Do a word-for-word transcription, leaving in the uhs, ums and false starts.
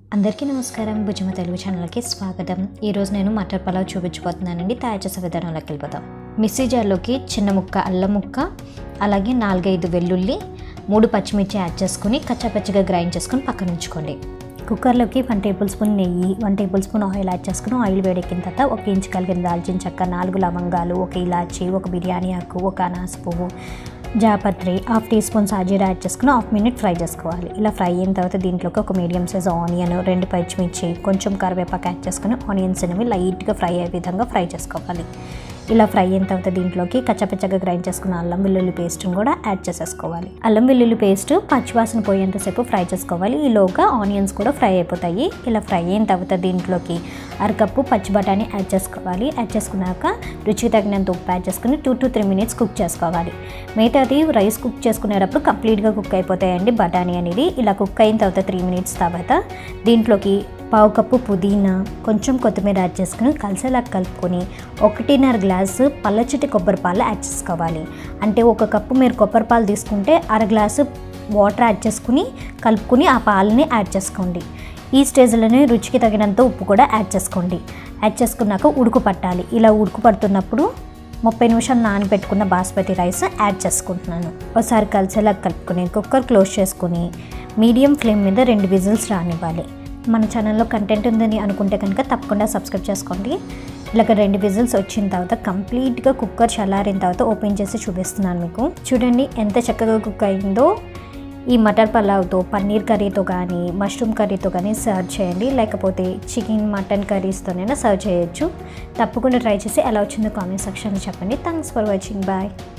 అందరికీ నమస్కారం. భుజమ తెలుగు ఛానల్కి స్వాగతం. ఈరోజు నేను మటర్ పలావ్ చూపించబోతున్నానండి. తయారు చేసే విధానంలోకి వెళ్ళిపోతాం. మిక్సీ జార్లోకి చిన్న ముక్క అల్లం ముక్క, అలాగే నాలుగైదు వెల్లుల్లి, మూడు పచ్చిమిర్చి యాడ్ చేసుకుని కచ్చాపచ్చిగా గ్రైండ్ చేసుకుని పక్కన ఉంచుకోండి. కుక్కర్లోకి వన్ టేబుల్ స్పూన్ నెయ్యి, one tablespoon oil add చేసుకుని ఆయిల్ వేడెక్కిన తర్వాత ఒక ఇంచు కలిగిన దాల్చిన చెక్క, నాలుగు లవంగాలు, ఒక ఇలాచి, ఒక బిర్యానీ ఆకు, ఒక అనాస పువ్వు, జాపత్రి, హాఫ్ టీ స్పూన్ సాజీరా యాడ్ చేసుకుని హాఫ్ మినిట్ ఫ్రై చేసుకోవాలి. ఇలా ఫ్రై అయిన తర్వాత దీంట్లోకి ఒక మీడియం సైజ్ ఆనియన్, రెండు పచ్చిమిర్చి, కొంచెం కరివేపాకు యాడ్ చేసుకుని ఆనియన్స్ అనేవి లైట్గా ఫ్రై అయ్యే విధంగా ఫ్రై చేసుకోవాలి. ఇలా ఫ్రై అయిన తర్వాత దీంట్లోకి కచ్చపచ్చగా గ్రైండ్ చేసుకున్న అల్లం వెల్లుల్లి పేస్ట్ని కూడా యాడ్ చేసేసుకోవాలి. అల్లం వెల్లుల్లి పేస్ట్ పచ్చివాసన పోయేంతసేపు ఫ్రై చేసుకోవాలి. ఈలోగా ఆనియన్స్ కూడా ఫ్రై అయిపోతాయి. ఇలా ఫ్రై అయిన తర్వాత దీంట్లోకి అరకప్పు పచ్చి బఠానీ యాడ్ చేసుకోవాలి. యాడ్ చేసుకున్నాక రుచికి తగినంత ఉప్పు యాడ్ చేసుకుని two to three minutes cook చేసుకోవాలి. మిగతాది రైస్ కుక్ చేసుకునేటప్పుడు కంప్లీట్గా కుక్ అయిపోతాయండి బఠానీ అనేది. ఇలా కుక్ అయిన తర్వాత త్రీ మినిట్స్ తర్వాత దీంట్లోకి పావు కప్పు పుదీనా, కొంచెం కొత్తిమీర యాడ్ చేసుకుని కలిసేలా కలుపుకొని ఒకటిన్నర గ్లాసు పల్లచిటి కొబ్బరి పాలు యాడ్ చేసుకోవాలి. అంటే ఒక కప్పు మీరు కొబ్బరి పాలు తీసుకుంటే అర గ్లాసు వాటర్ యాడ్ చేసుకుని కలుపుకుని ఆ పాలని యాడ్ చేసుకోండి. ఈ స్టేజ్లోనే రుచికి తగినంత ఉప్పు కూడా యాడ్ చేసుకోండి. యాడ్ చేసుకున్నాక ఉడుకు పట్టాలి. ఇలా ఉడుకు పడుతున్నప్పుడు ముప్పై నిమిషాలు నానబెట్టుకున్న బాస్మతి రైస్ యాడ్ చేసుకుంటున్నాను. ఒకసారి కలిసేలా కలుపుకొని కుక్కర్ క్లోజ్ చేసుకుని మీడియం ఫ్లేమ్ మీద రెండు విజిల్స్ రానివ్వాలి. మన ఛానల్లో కంటెంట్ ఉందని అనుకుంటే కనుక తప్పకుండా సబ్స్క్రైబ్ చేసుకోండి. ఇలాగ రెండు విజిల్స్ వచ్చిన తర్వాత కంప్లీట్గా కుక్కర్ చల్లారిన తర్వాత ఓపెన్ చేసి చూపిస్తున్నాను మీకు. చూడండి ఎంత చక్కగా కుక్ అయిందో. ఈ మటర్ పలావ్తో పన్నీర్ కర్రీతో కానీ మష్రూమ్ కర్రీతో కానీ సర్వ్ చేయండి, లేకపోతే చికెన్ మటన్ కర్రీస్తోనైనా సర్వ్ చేయొచ్చు. తప్పకుండా ట్రై చేసి ఎలా వచ్చిందో కామెంట్ సెక్షన్లో చెప్పండి. Thanks for watching. బాయ్.